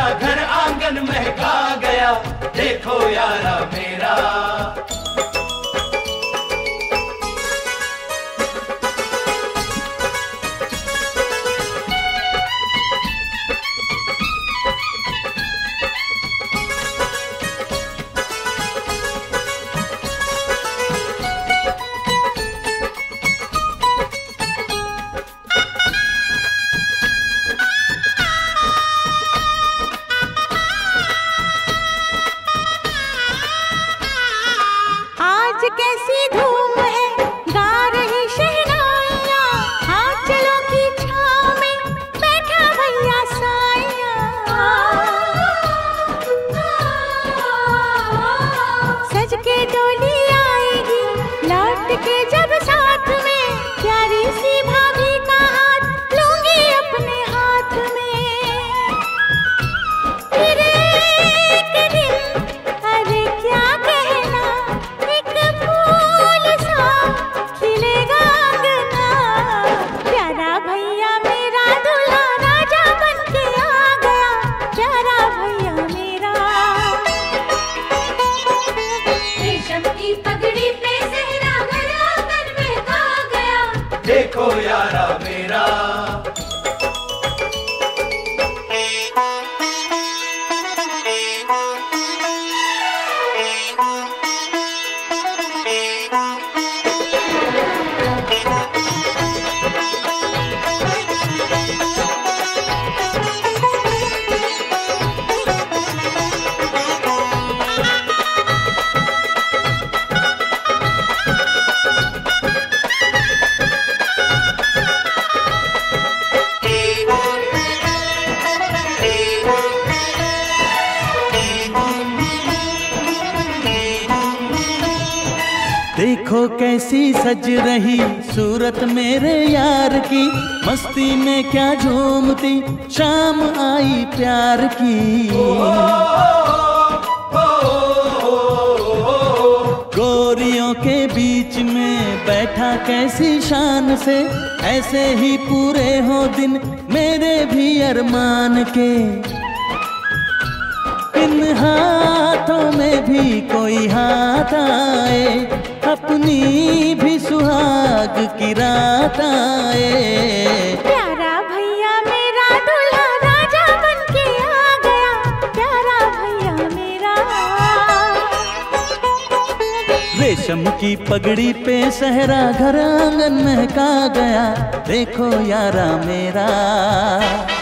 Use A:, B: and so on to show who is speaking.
A: सहरा घर आंगन महका गया, देखो यारा मेरा।
B: कैसी धूम है गा रही शहनाइयाँ, हाथ चलो की छाँव में बैठा भैया साइया। सज के डोली आएगी लौट के जब साथ में, प्यारी सी भाभी का हाथ लूंगी अपने हाथ में। फिर एक दिन अरे क्या कहना, फूल सा खिलेगा अंगना, प्यारा भैया मेरा दूल्हा राजा बन के आ गया, प्यारा भैया मेरा। रेशम की पगड़ी पे सहरा घर आंगन महका गया,
A: देखो यारा मेरा।
C: देखो कैसी सज रही सूरत मेरे यार की, मस्ती में क्या झूमती शाम आई प्यार की। गोरियों के बीच में बैठा कैसी शान से, ऐसे ही पूरे हो दिन मेरे भी अरमान के। इन हाथों में भी कोई हाथ आए, अपनी भी सुहाग की रात आए,
B: प्यारा भैया मेरा दूल्हा राजा बन के आ गया, प्यारा भैया मेरा।
C: रेशम की पगड़ी पे सहरा घर आंगन महका गया, देखो यारा मेरा।